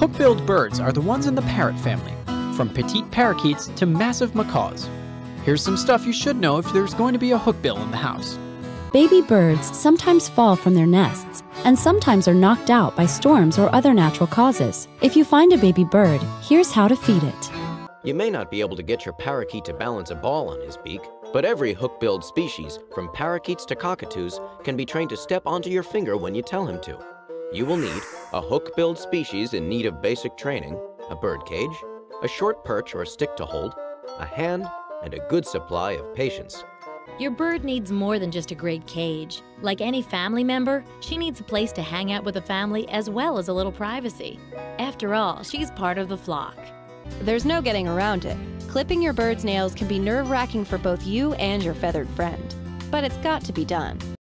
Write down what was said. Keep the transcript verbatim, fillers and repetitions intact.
Hook-billed birds are the ones in the parrot family, from petite parakeets to massive macaws. Here's some stuff you should know if there's going to be a hookbill in the house. Baby birds sometimes fall from their nests and sometimes are knocked out by storms or other natural causes. If you find a baby bird, here's how to feed it. You may not be able to get your parakeet to balance a ball on his beak, but every hook-billed species, from parakeets to cockatoos, can be trained to step onto your finger when you tell him to. You will need a hook-billed species in need of basic training, a bird cage, a short perch or stick to hold, a hand, and a good supply of patience. Your bird needs more than just a great cage. Like any family member, she needs a place to hang out with the family as well as a little privacy. After all, she's part of the flock. There's no getting around it. Clipping your bird's nails can be nerve-wracking for both you and your feathered friend. But it's got to be done.